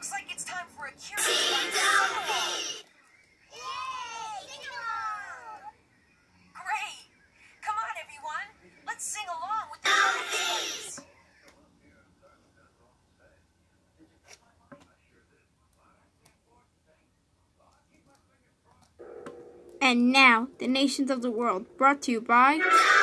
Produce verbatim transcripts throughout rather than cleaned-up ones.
Looks like it's time for a curious one. Great! Come on, everyone. Let's sing along with the curious buddies. And now, the nations of the world, brought to you by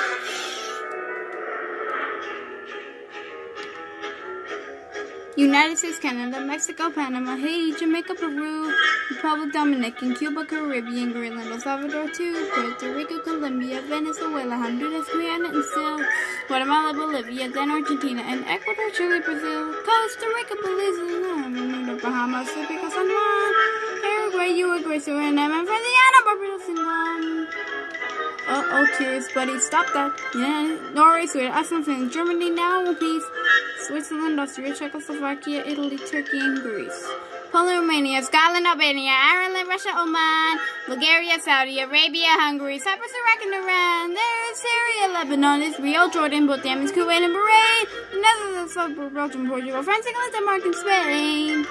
United States, Canada, Mexico, Panama, Haiti, Jamaica, Peru, Republic Dominican, Cuba, Caribbean, Greenland, El Salvador, too, Puerto Rico, Colombia, Venezuela, Honduras, Guyana, and still Guatemala, Bolivia, then Argentina, and Ecuador, Chile, Brazil, Costa Rica, Belize, Bahamas, Mexico, San Juan, Paraguay, Uruguay, Suriname, and Venezuela, Barbados, and Guam. Uh-oh, curious buddy, stop that. Yeah, Norway, Sweden, Iceland, Finland, Germany, now in peace. Switzerland, Austria, Czechoslovakia, Italy, Turkey, and Greece. Poland, Romania, Scotland, Albania, Ireland, Russia, Oman, Bulgaria, Saudi Arabia, Hungary, Cyprus, Iraq, and Iran. There is Syria, Lebanon, Israel, Jordan, Bhutan, Kuwait, and Bahrain. The Netherlands, South Belgium, Portugal, France, England, Denmark, and Spain.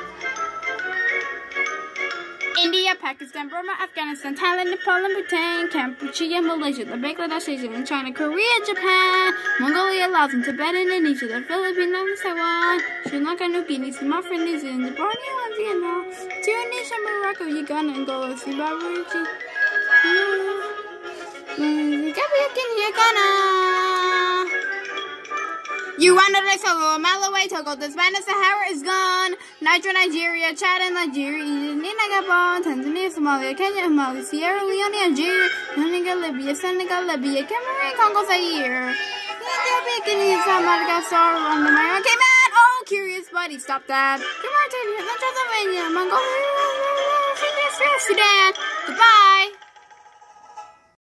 India, Pakistan, Burma, Afghanistan, Thailand, Nepal, and Bhutan, Cambodia, Malaysia, the Bangladesh, Asia, and China, Korea, Japan, Mongolia, Laos, and Tibet, Indonesia, the Philippines, Taiwan, Sri Lanka, New Guinea, Sumatra, New Zealand, Borneo, and Vietnam, Tunisia, Morocco, Uganda, Angola, Zimbabwe, Ghana. Uganda, Lesotho, Malawi, Togo, the Spanish Sahara is gone. Niger, Nigeria, Chad, and Nigeria, Egypt, Gabon, Tanzania, Somalia, Kenya, Mali, Sierra Leone, Algeria, Senegal, Libya, Senegal, Libya, Cameroon, Congo, Zaire, Ethiopia, Guinea, South Madagascar, Rwanda, Myanmar, Cayman. Oh, curious buddy, stop that. Mauritania, Tanzania, Mongolia, Sudan. Goodbye.